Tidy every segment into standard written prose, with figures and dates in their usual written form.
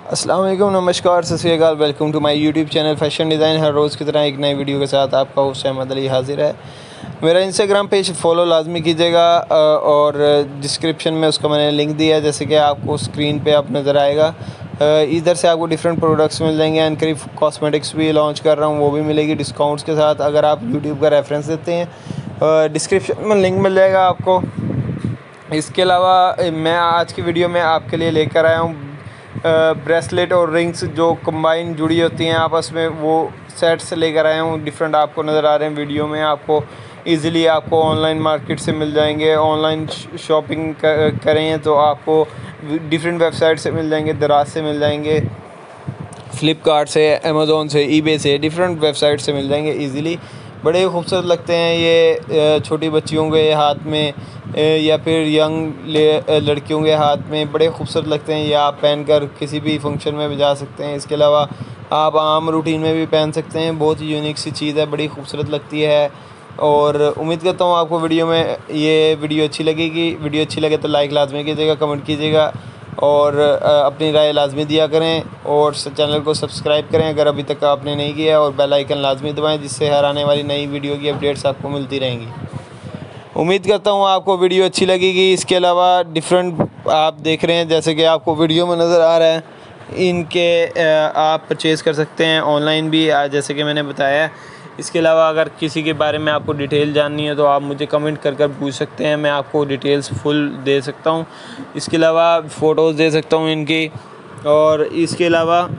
अस्सलाम वालेकुम, नमस्कार, सत श्री अकाल। Welcome to my YouTube channel fashion design. हर रोज़ की तरह एक नई वीडियो के साथ आपका होस्ट अहमद अली हाजिर है। मेरा इंस्टाग्राम पेज फॉलो लाजमी कीजिएगा और डिस्क्रिप्शन में उसका मैंने लिंक दिया है, जैसे कि आपको स्क्रीन पे आप नज़र आएगा। इधर से आपको डिफरेंट प्रोडक्ट्स मिल जाएंगे। एनकरीब कॉस्मेटिक्स भी लॉन्च कर रहा हूँ, वो भी मिलेगी डिस्काउंट्स के साथ अगर आप यूट्यूब का रेफरेंस देते हैं। डिस्क्रिप्शन में लिंक मिल जाएगा आपको। इसके अलावा मैं आज की वीडियो में आपके लिए लेकर आया हूँ ब्रेसलेट और रिंग्स जो कंबाइन जुड़ी होती हैं आपस में, वो सेट्स लेकर आया हूँ। डिफरेंट आपको नज़र आ रहे हैं वीडियो में। आपको इजीली आपको ऑनलाइन मार्केट से मिल जाएंगे। ऑनलाइन शॉपिंग करें तो आपको डिफरेंट वेबसाइट से मिल जाएंगे, दराज से मिल जाएंगे, फ़्लिपकार्ट से, अमेज़ोन से, ईबे से, डिफरेंट वेबसाइट से मिल जाएंगे इजीली। बड़े खूबसूरत लगते हैं ये छोटी बच्चियों के हाथ में या फिर यंग लड़कियों के हाथ में बड़े खूबसूरत लगते हैं। ये आप पहनकर किसी भी फंक्शन में भी जा सकते हैं। इसके अलावा आप आम रूटीन में भी पहन सकते हैं। बहुत ही यूनिक सी चीज़ है, बड़ी खूबसूरत लगती है। और उम्मीद करता हूँ आपको ये वीडियो अच्छी लगेगी। वीडियो अच्छी लगे तो लाइक लाजमी कीजिएगा, कमेंट कीजिएगा और अपनी राय लाजमी दिया करें। और चैनल को सब्सक्राइब करें अगर अभी तक आपने नहीं किया, और बेल आइकन लाजमी दबाएं, जिससे हर आने वाली नई वीडियो की अपडेट्स आपको मिलती रहेंगी। उम्मीद करता हूँ आपको वीडियो अच्छी लगेगी। इसके अलावा डिफरेंट आप देख रहे हैं, जैसे कि आपको वीडियो में नज़र आ रहा है, इनके आप परचेज़ कर सकते हैं ऑनलाइन भी, जैसे कि मैंने बताया है। इसके अलावा अगर किसी के बारे में आपको डिटेल जाननी है तो आप मुझे कमेंट कर पूछ सकते हैं, मैं आपको डिटेल्स फुल दे सकता हूँ। इसके अलावा फ़ोटोज़ दे सकता हूँ इनकी। और इसके अलावा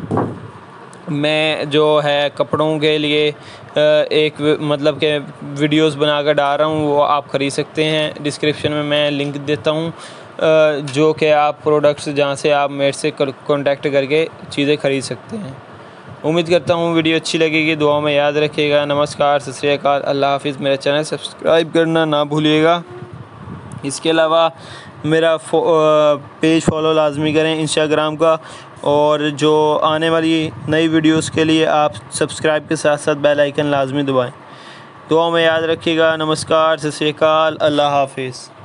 मैं जो है कपड़ों के लिए एक मतलब के वीडियोस बनाकर डाल रहा हूँ, वो आप ख़रीद सकते हैं। डिस्क्रिप्शन में मैं लिंक देता हूँ जो कि आप प्रोडक्ट्स जहाँ से आप मेरे से कांटेक्ट करके चीज़ें ख़रीद सकते हैं। उम्मीद करता हूँ वीडियो अच्छी लगेगी। दुआ में याद रखिएगा। नमस्कार, सत श्री अकाल, अल्लाह हाफ़िज़। मेरा चैनल सब्सक्राइब करना ना भूलिएगा। इसके अलावा मेरा पेज फॉलो लाजमी करें इंस्टाग्राम का, और जो आने वाली नई वीडियोस के लिए आप सब्सक्राइब के साथ साथ बेल आइकन लाजमी दबाएं। दुआ में याद रखिएगा। नमस्कार, सत श्री अकाल, अल्लाह हाफ़िज़।